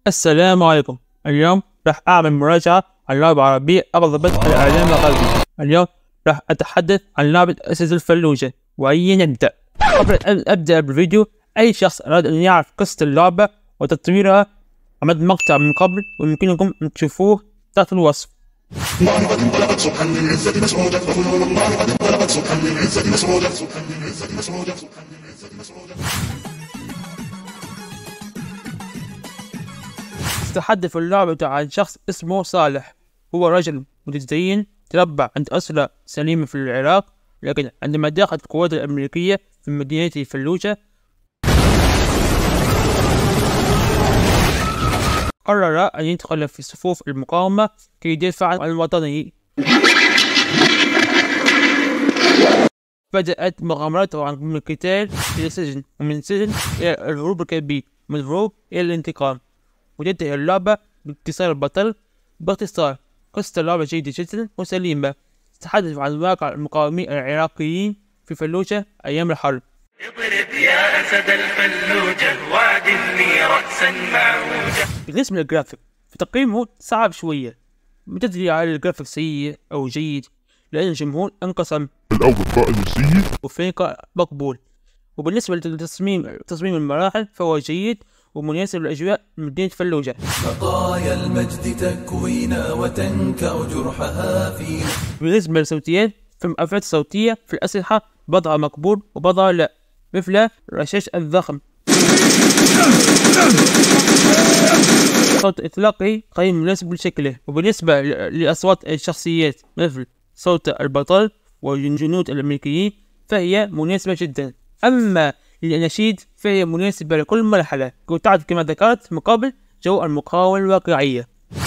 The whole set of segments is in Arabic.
السلام عليكم. اليوم راح أعمل مراجعة عن لعبة عربية أغلبت الإعلام الغربي. اليوم راح أتحدث عن لعبة أسد الفلوجة. وهيا نبدأ. قبل أن أبدأ بالفيديو، أي شخص أراد أن يعرف قصة اللعبة وتطويرها عملت مقطع من قبل ويمكنكم أن تشوفوه تحت الوصف. تتحدث اللعبة عن شخص اسمه صالح. هو رجل متدين تربى عند أسرة سليمة في العراق، لكن عندما دخلت القوات الأمريكية في مدينة فلوجة قرر أن يدخل في صفوف المقاومة كي يدافع عن وطنه. بدأت مغامرته عن القتال إلى السجن، ومن السجن إلى الهروب الكبير، من الهروب إلى الانتقام. وتنتهي اللعبة بانتصار البطل. باختصار، قصة اللعبة جيدة جدا وسليمة، تتحدث عن واقع المقاومين العراقيين في فلوجة أيام الحرب. اضرب يا أسد الفلوجة وعدني رأسا معوجة. بالنسبة للجرافيك فتقييمه صعب شوية، ما تدري على الجرافيك سيء أو جيد، لأن الجمهور انقسم. الأول رأي سيء وفريق مقبول. وبالنسبة لتصميم المراحل فهو جيد ومناسب لأجواء مدينة فلوجة. بقايا المجد تكوينا وتنكأ جرحها فينا. بالنسبة للصوتيات فالمؤثرات الصوتية في الأسلحة بعضها مقبول وبعضها لا، مثل الرشاش الضخم. صوت إطلاقي غير مناسب لشكله. وبالنسبة لأصوات الشخصيات مثل صوت البطل والجنود الأمريكيين فهي مناسبة جدا. أما للأناشيد فهي مناسبة لكل مرحلة وتعد كما ذكرت مقابل جو المقاومة الواقعية.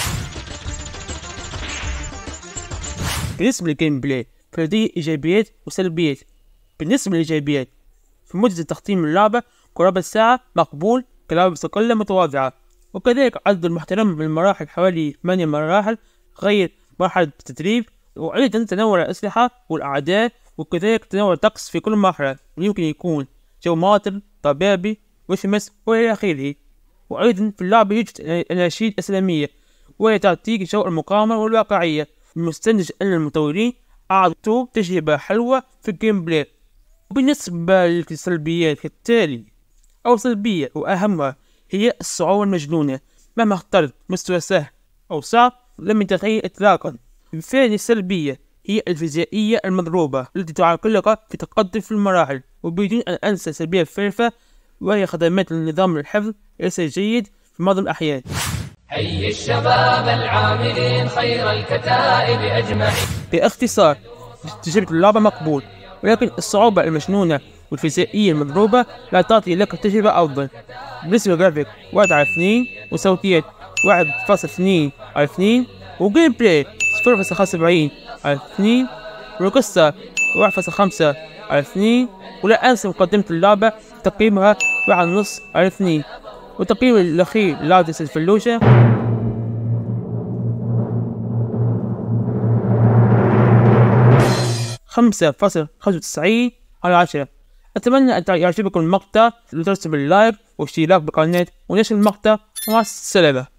بالنسبة للجيم بلاي فلديه إيجابيات وسلبيات. بالنسبة للإيجابيات فمدة تختيم اللعبة قرابة ساعة مقبول كلعبة مستقلة متواضعة، وكذلك عدد المحترم من المراحل حوالي 8 مراحل غير مرحلة التدريب، وأيضا تنوع الأسلحة والأعداء، وكذلك تنوع الطقس في كل مرحلة، ويمكن يكون جو ماطر طبيعي وشمس وإلى آخره. وأيضا في اللعبة يوجد أناشيد إسلامية وهي تعطيك جو المقاومة والواقعية. المستنتج أن المطورين أعطوا تجربة حلوة في الجيم بلاي. وبالنسبة للسلبيات كالتالي، أو سلبية وأهمها هي الصعوبة المجنونة. مهما اخترت مستوى سهل أو صعب لم يتغير إطلاقا. الثاني السلبية هي الفيزيائية المضروبة التي تعرقلك في تقدم في المراحل. وبدون أن أنسى السلبية الثالثة وهي خدمات النظام الحفظ ليس جيد في معظم الأحيان. حي الشباب العاملين خير الكتائب أجمعين. باختصار، تجربة اللعبة مقبول، ولكن الصعوبة المجنونة والفيزيائية المضروبة لا تعطي لك تجربة أفضل. بالنسبة للجرافيك 1/2 وصوتيات 1.2/2 وجيم بلاي 0.75/2 والقصة 1.5/2. ولا أنسى مقدمة اللعبة تقييمها 1.5/2. وتقييم الأخير للعبة أسد الفلوجة 5.95/10. أتمنى أن يعجبكم المقطع، وترسم اللايك والاشتراك بالقناة ونشر المقطع. ومع السلامة.